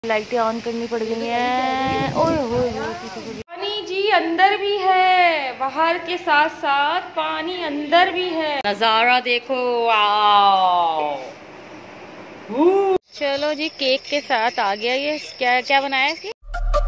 लाइटें ऑन करनी पड़ गई हैं। ओए होए पानी जी अंदर भी है, बाहर के साथ साथ पानी अंदर भी है। नजारा देखो, वाओ। चलो जी, केक के साथ आ गया ये। क्या क्या बनाया है इसकी?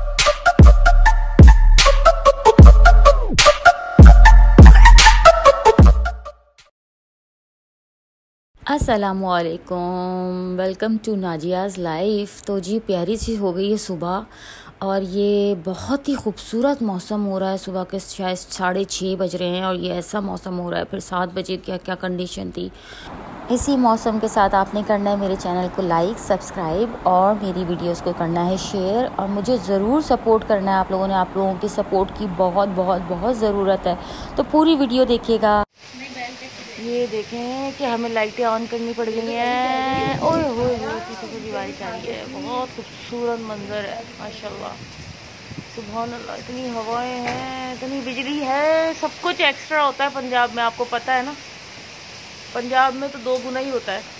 अस्सलामुअलैकुम, वेलकम टू नाजियाज़ लाइफ। तो जी प्यारी सी हो गई है सुबह, और ये बहुत ही खूबसूरत मौसम हो रहा है। सुबह के शायद 6:30 बज रहे हैं और ये ऐसा मौसम हो रहा है। फिर 7 बजे क्या क्या कंडीशन थी। इसी मौसम के साथ आपने करना है मेरे चैनल को लाइक, सब्सक्राइब और मेरी वीडियोस को करना है शेयर, और मुझे ज़रूर सपोर्ट करना है आप लोगों ने। आप लोगों की सपोर्ट की बहुत बहुत बहुत ज़रूरत है, तो पूरी वीडियो देखिएगा। ये देखें कि हमें लाइटें ऑन करनी पड़ गई हैं। ओए होए होए, पीछे से बारिश आ रही है। बहुत खूबसूरत मंजर है माशाल्लाह, सुभान अल्लाह। इतनी हवाएं हैं, इतनी बिजली है। सब कुछ एक्स्ट्रा होता है पंजाब में, आपको पता है ना। पंजाब में तो 2 गुना ही होता है।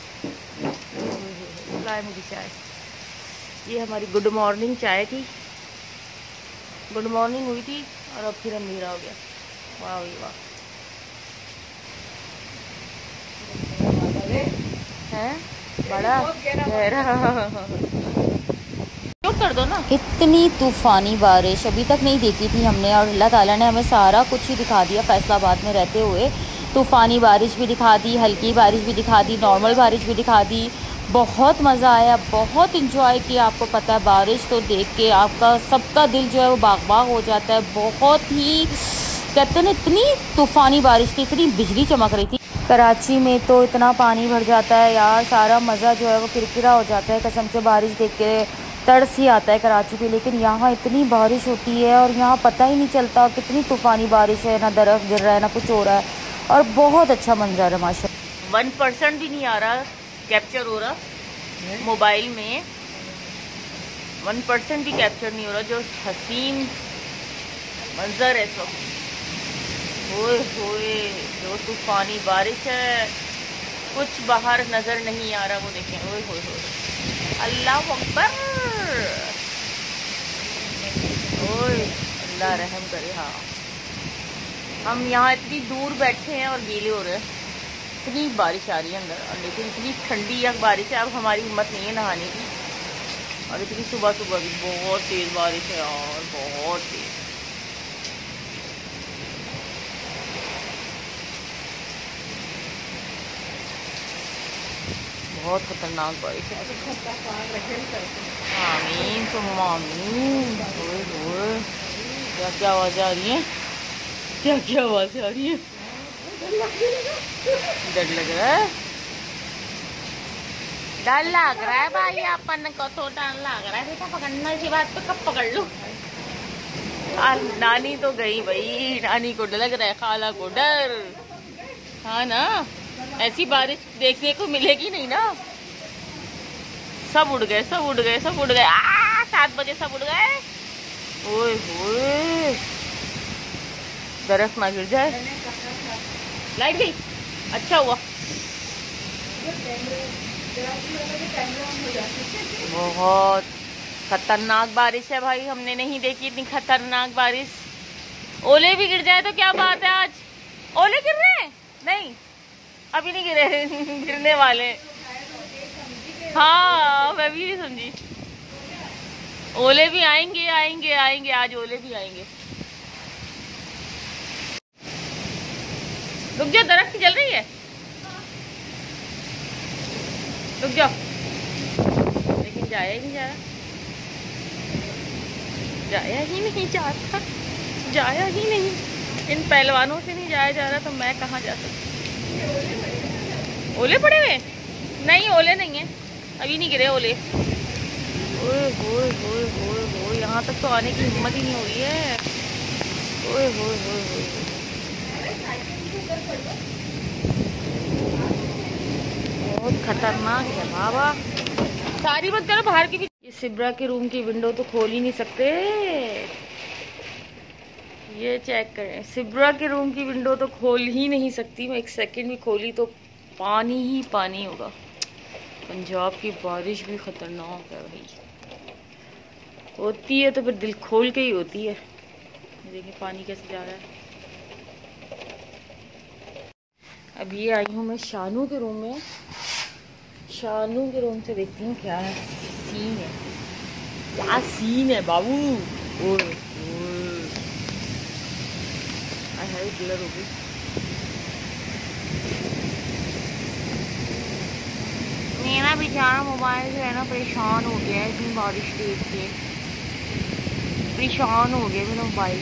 लाए मुझे चाय। ये हमारी गुड मॉर्निंग चाय थी। गुड मॉर्निंग हुई थी और अब फिर अंधेरा हो गया। वाह वाह है, बड़ा गहरा। कर दो ना। इतनी तूफानी बारिश अभी तक नहीं देखी थी हमने, और अल्लाह ताला ने हमें सारा कुछ ही दिखा दिया। फैसलाबाद में रहते हुए तूफानी बारिश भी दिखा दी, हल्की बारिश भी दिखा दी, नॉर्मल बारिश भी दिखा दी। बहुत मज़ा आया, बहुत इंजॉय किया। आपको पता है बारिश तो देख के आपका सबका दिल जो है वो बाग बाग हो जाता है। बहुत ही कहते हैं, इतनी तूफानी बारिश थी, इतनी बिजली चमक रही थी। कराची में तो इतना पानी भर जाता है यार, सारा मज़ा जो है वो किरकिरा हो जाता है। कसम से बारिश देख के तरस ही आता है कराची पे। लेकिन यहाँ इतनी बारिश होती है और यहाँ पता ही नहीं चलता कितनी तूफ़ानी बारिश है। ना दरख्त गिर रहा है ना कुछ हो रहा है, और बहुत अच्छा मंजर है माशाल्लाह। 1% भी नहीं आ रहा, कैप्चर हो रहा मोबाइल में। 1% भी कैप्चर नहीं हो रहा। जो हसीन मंजर है सब, ओए होए, जो तूफानी बारिश है, कुछ बाहर नजर नहीं आ रहा। वो देखें, ओए होए होए, अल्लाह अकबर, ओए अल्लाह रहम करे। हाँ, हम यहाँ इतनी दूर बैठे हैं और गीले हो रहे हैं। इतनी बारिश आ रही है अंदर, और लेकिन इतनी ठंडी या बारिश है, अब हमारी हिम्मत नहीं है नहाने की। और इतनी सुबह सुबह भी बहुत तेज बारिश है और बहुत तेज। बहुत खतरनाक बारिश है। आमीन तुम आमीन। क्या क्या आवाज़ें आ रही हैं, क्या क्या आवाज़ें आ रही हैं। डर लग रहा है, डर लग रहा है भाई। अपन को तो डर लग रहा है। बेटा पकड़ना, इसी बात पे कब पकड़ लूं। नानी तो गई भाई, नानी को डर लग रहा है, खाला को डर। हाँ ना, ऐसी बारिश देखने को मिलेगी नहीं ना। सब उड़ गए, सब उड़ गए, सब उड़ गए। 7 बजे सब उड़ गए। ओए होए, दरख्त ना गिर जाए। लाइट गई, अच्छा हुआ। बहुत खतरनाक बारिश है भाई, हमने नहीं देखी इतनी खतरनाक बारिश। ओले भी गिर जाए तो क्या बात है। आज ओले गिर रहे हैं? नहीं, अभी नहीं गिरे। गिरने वाले। हाँ, मैं भी नहीं समझी। ओले भी आएंगे आएंगे आएंगे, आज ओले भी आएंगे। रुक जाओ, दरख्त जल रही है, रुक जाओ। लेकिन जाया ही नहीं जा रहा, जाया ही नहीं जाता, जाया ही नहीं। इन पहलवानों से नहीं जाया जा रहा तो मैं कहाँ जा सकती। ओले पड़े हुए? नहीं, ओले नहीं है, अभी नहीं गिरे ओले। ओए होए होए होए होए, यहाँ तक तो आने की हिम्मत ही नहीं हो रही है। ओए होए होए होए, बहुत खतरनाक है बाबा। सारी मत करो बाहर की भी। ये सिब्रा के रूम की विंडो तो खोल ही नहीं सकते। ये चेक करें, सिब्रा के रूम की विंडो तो खोल ही नहीं सकती मैं। 1 सेकंड भी खोली तो पानी ही पानी होगा। पंजाब की बारिश भी खतरनाक है भाई। होती है तो फिर दिल खोल के ही होती है। देखिए पानी कैसे जा रहा है। अब ये आई हूँ मैं शानू के रूम में। शानू के रूम से देखती हूँ क्या सीन है, क्या सीन है बाबू। ब्लर हो गई। मेरा बेचारा मोबाइल जो है ना परेशान हो गया है इतनी बारिश देख के, परेशान हो गया मेरा मोबाइल।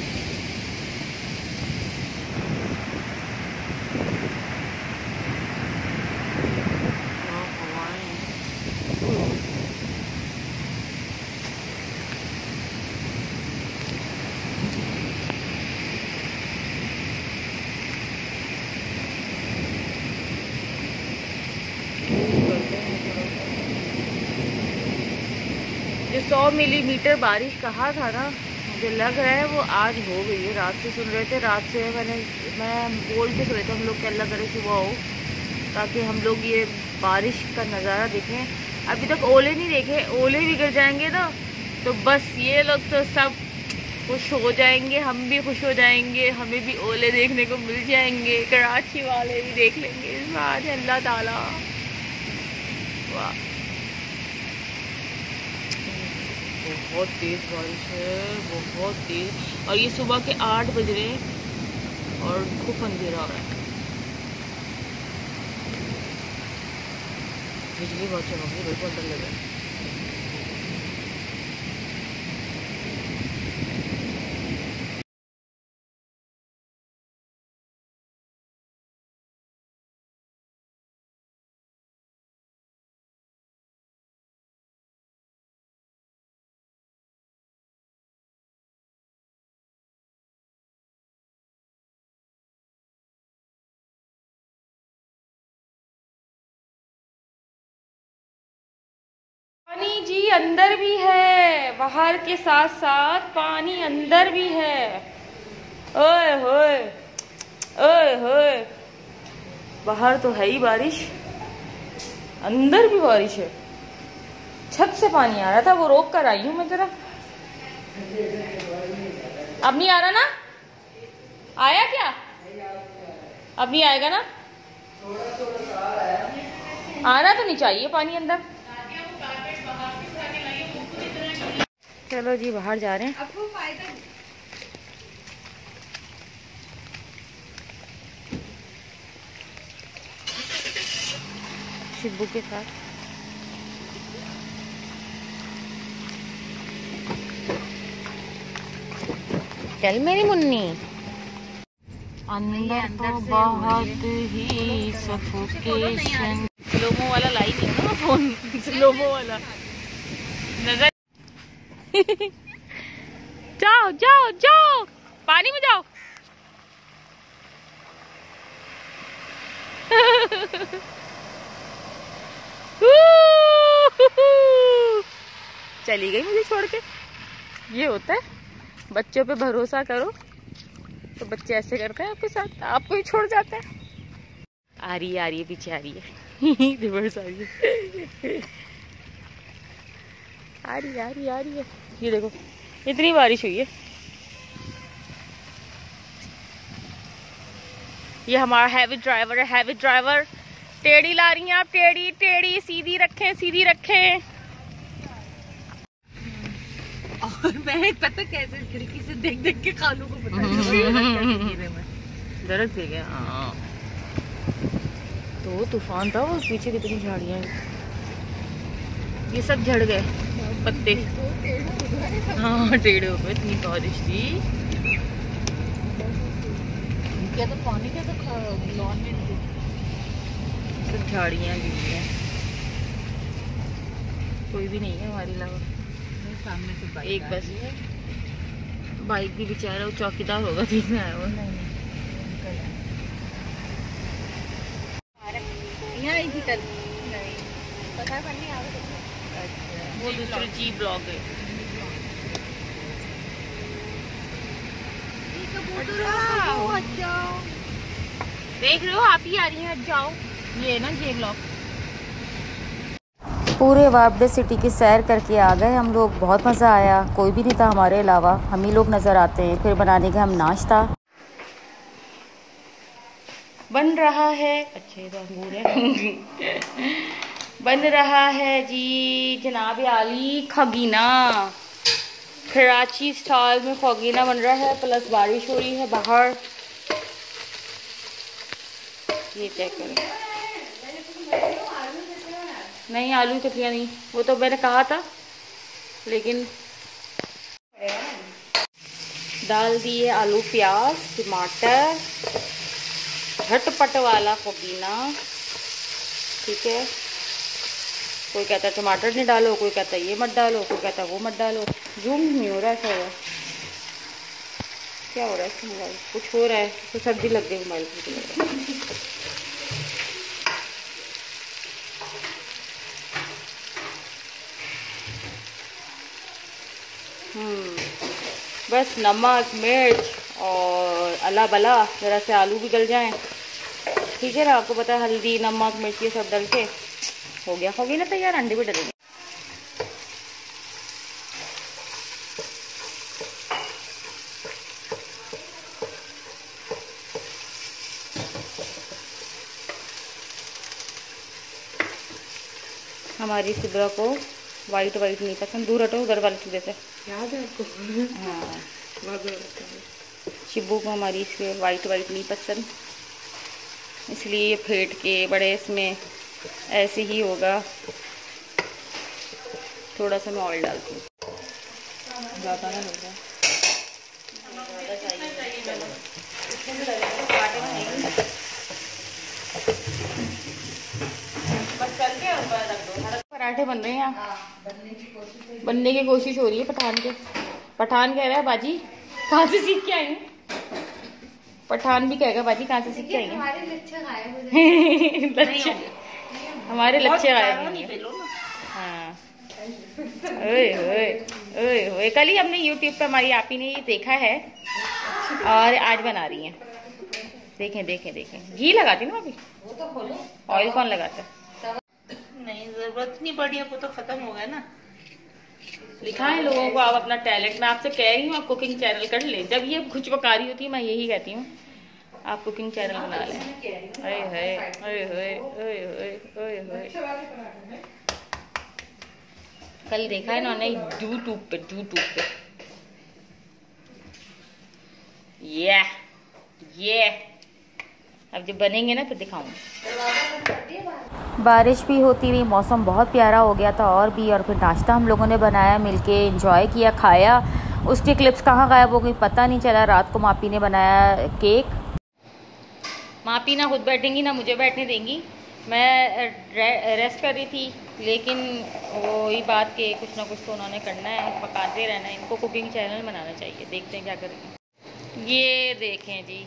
जो 100 मिलीमीटर बारिश कहा था ना, मुझे लग रहा है वो आज हो गई है। रात से सुन रहे थे, रात से मैं बोल के सुन रहे थे हम लोग कि अल्लाह करे सुबह हो ताकि हम लोग ये बारिश का नज़ारा देखें। अभी तक ओले नहीं देखे, ओले भी गिर जाएंगे ना तो बस ये लोग तो सब खुश हो जाएंगे, हम भी खुश हो जाएंगे, हमें भी ओले देखने को मिल जाएंगे, कराची वाले भी देख लेंगे इस बार अल्लाह ताला। वाह बहुत तेज़ बारिश है, बहुत तेज़। और ये सुबह के 8 बज रहे हैं और खूब अंधेरा हो रहा है। बिजली बहुत चमक रही, बिल्कुल डर लग रहा है। पानी जी अंदर भी है, बाहर के साथ साथ पानी अंदर भी है। ओए होए, ओए होए, बाहर तो है ही बारिश, अंदर भी बारिश है। छत से पानी आ रहा था, वो रोक कर आई हूँ मैं जरा। अब नहीं आ रहा ना? आया क्या? अब नहीं आएगा ना? आना तो नहीं चाहिए पानी अंदर। चलो जी बाहर जा रहे हैं। शिब्बू के साथ। चल मेरी मुन्नी। अंदर तो बहुत ही सफोकेशन। स्लोमो वाला लाई नहीं ना फोन, स्लोमो वाला नजर। जाओ जाओ जाओ, पानी में जाओ। चली गई मुझे छोड़ के। ये होता है, बच्चों पे भरोसा करो तो बच्चे ऐसे करते हैं आपके साथ, आपको ही छोड़ जाते हैं। आ रही है पीछे आ रही है। रिवर्स आ रही है। आ रही है। ये देखो इतनी बारिश हुई है। ये हमारा हैवी ड्राइवर है, हैवी ड्राइवर। टेढ़ी ला रही हैं आप, टेढ़ी टेढ़ी, सीधी रखें, सीधी रखें। और मैं पता कैसे खिड़की से देख देख के खालू को पता दर्द दे गया। हाँ तो तूफान था वो, पीछे कितनी झाड़ियाँ, ये सब झड़ गए पत्ते। हाँ टेढ़े हो गए, इतनी बारिश थी। क्या तो पानी क्या तो लॉन में सब झाड़ियाँ गिरी हैं, कोई भी नहीं है हमारे अलावा। सामने से एक बस बाइक भी बेचारा, वो चौकीदार होगा देखने आया वो। यहाँ आई थी कल, नहीं पता नहीं आ रहा। वो दूसरी जी ब्लॉग है। देख रहे हो आप ही आ रही हैं, हट जाओ। ये है ना जे ब्लॉग। पूरे वापडे सिटी की सैर करके आ गए हम लोग। बहुत मज़ा आया, कोई भी नहीं था हमारे अलावा, हम ही लोग नज़र आते हैं। फिर बनाने के हम नाश्ता बन रहा है। अच्छे तो अंगूर है बन रहा है जी जनाब आली खगीना, कराची स्टाइल में खगीना बन रहा है, प्लस बारिश हो रही है बाहर। ये चेक करो। नहीं आलू चटनियाँ नहीं, वो तो मैंने कहा था, लेकिन डाल दिए आलू प्याज टमाटर, झटपट वाला पुदीना। ठीक है, कोई कहता है टमाटर नहीं डालो, कोई कहता है ये मत डालो, कोई कहता है वो मत डालो। जूम नहीं हो रहा है, ऐसा हो रहा है। क्या हो रहा है मोबाइल, कुछ हो रहा है तो सर्दी लग गई मोबाइल को। बस नमक मिर्च और अला बला ज़रा से आलू भी गल जाएं। ठीक है ना, आपको पता है हल्दी नमक मिर्च ये सब डाल के हो गया, होगी ना तैयार। अंडे भी डालेंगे। हमारी सिबरा को वाइट नहीं पसंद, दूर हटो उधर वाले चूल्हे से, याद है आपको? हाँ शिबू को हमारी इसके वाइट नहीं पसंद, इसलिए ये फेंट के बड़े इसमें ऐसे ही होगा। थोड़ा सा मैं ऑयल डालती हूँ, ज़्यादा ना लग रहा, पराठे बन रहे हैं यहाँ, बनने की कोशिश हो रही है। पठान कह रहा है बाजी कहाँ से सीख के आई हैं। पठान भी कहेगा बाजी कहाँ से सीख के आई हैं। हमारे लच्छे गायब नहीं है। हाँ ओए कल ही हमने YouTube पे हमारी आपी ने ये देखा है और आज बना रही हैं। देखें घी लगाती ना अभी, वो तो खोलो। ऑयल कौन लगाता है? नहीं जरूरत नहीं पड़ी, अब वो तो खत्म हो गया ना। दिखाएं लोगों को आप अपना टैलेंट। मैं आपसे कह रही हूँ आप कुकिंग चैनल कर ले। जब ये कुछ पकारी होती है मैं यही कहती हूँ आप कुकिंग चैनल बना लें। कल देखा है इन्होंने यूट्यूब पे ये अब जब बनेंगे ना फिर दिखाऊंगी। बारिश भी होती रही, मौसम बहुत प्यारा हो गया था और फिर नाश्ता हम लोगों ने बनाया मिलके, एंजॉय किया, खाया। उसकी क्लिप्स कहाँ गायब हो गई पता नहीं चला। रात को मापी ने बनाया केक। मापी ना खुद बैठेंगी ना मुझे बैठने देंगी। मैं रेस्ट कर रही थी, लेकिन वही बात के कुछ ना कुछ तो उन्होंने करना है, पकाते रहना है। इनको कुकिंग चैनल बनाना चाहिए, देखते हैं क्या करेंगे। ये देखें जी,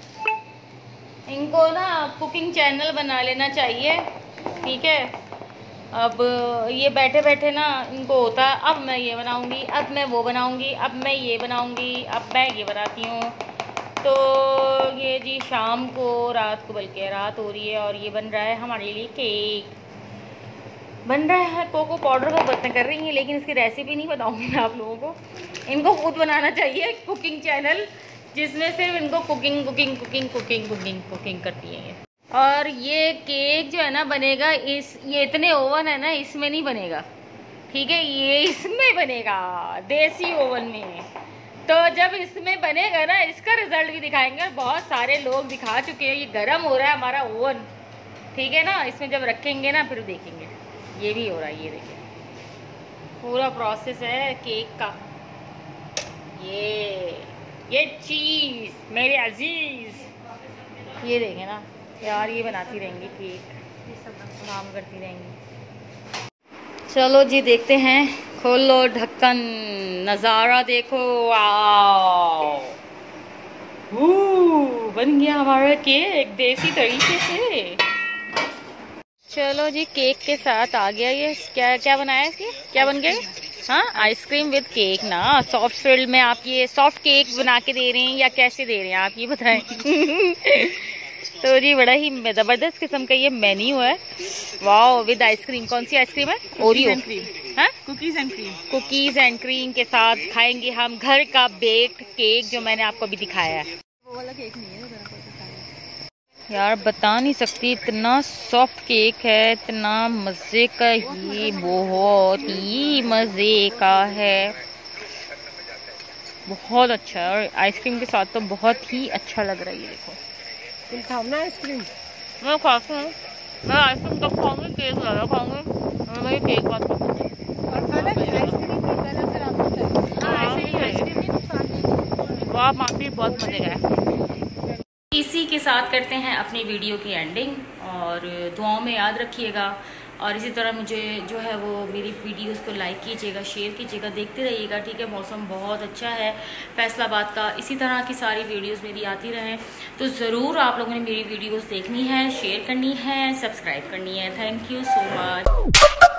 इनको ना कुकिंग चैनल बना लेना चाहिए। ठीक है, अब ये बैठे ना इनको होता अब मैं ये बनाऊंगी, अब मैं वो बनाऊंगी, अब मैं ये बनाऊंगी, अब मैं ये बनाती हूँ। तो ये जी शाम को रात को, बल्कि रात हो रही है और ये बन रहा है हमारे लिए केक बन रहा है। कोको पाउडर का बर्तन कर रही है, लेकिन इसकी रेसिपी नहीं बताऊंगी मैं आप लोगों को। इनको खुद बनाना चाहिए कुकिंग चैनल, जिसमें सिर्फ इनको कुकिंग करती है। और ये केक जो है ना बनेगा ये इतने ओवन है ना, इसमें नहीं बनेगा। ठीक है, ये इसमें बनेगा देसी ओवन में। तो जब इसमें बनेगा ना इसका रिजल्ट भी दिखाएंगे। बहुत सारे लोग दिखा चुके हैं। ये गर्म हो रहा है हमारा ओवन, ठीक है ना, इसमें जब रखेंगे ना फिर देखेंगे। ये भी हो रहा है, ये देखिए पूरा प्रोसेस है केक का। ये चीज़ मेरे अजीज, ये देखें ना यार, ये बनाती रहेंगी केक, ये सब काम करती रहेंगी। चलो जी देखते हैं, खोलो ढक्कन, नज़ारा देखो। वाओ, बन गया हमारा केक देसी तरीके से। चलो जी केक के साथ आ गया ये। क्या बनाया इसके, क्या बन गया? हाँ, आइसक्रीम विद केक ना। सॉफ्ट फिल्ड में आप ये सॉफ्ट केक बना के दे रहे हैं या कैसे दे रहे हैं आप, ये बताएं। तो जी बड़ा ही जबरदस्त किस्म का ये मेन्यू है। Wow, with ice cream. कौन सी आइसक्रीम है? Oreo. Cookies and cream. Cookies and cream के साथ खाएंगे हम घर का बेक्ड केक, जो मैंने आपको अभी दिखाया है। वो वाला केक नहीं है यार, बता नहीं सकती, इतना सॉफ्ट केक है, इतना मजे का, ये बहुत ही मजे का है, बहुत अच्छा है। और आइसक्रीम के साथ तो बहुत ही अच्छा लग रहा है। ये देखो, तुम खाओ ना आइसक्रीम। मैं खाती हूँ, मैं आइसक्रीम तक खाऊंगी, केक ज़्यादा खाऊंगी, मैं केक बात करूँगी। और खाना आइसक्रीम फिर आपको वाह माफी, बहुत मजे का है। इसी के साथ करते हैं अपनी वीडियो की एंडिंग, और दुआओं में याद रखिएगा, और इसी तरह मुझे जो है वो मेरी वीडियोस को लाइक कीजिएगा, शेयर कीजिएगा, देखते रहिएगा, ठीक है। मौसम बहुत अच्छा है फैसलाबाद का, इसी तरह की सारी वीडियोस मेरी आती रहें, तो ज़रूर आप लोगों ने मेरी वीडियोस देखनी है, शेयर करनी है, सब्सक्राइब करनी है। Thank you so much.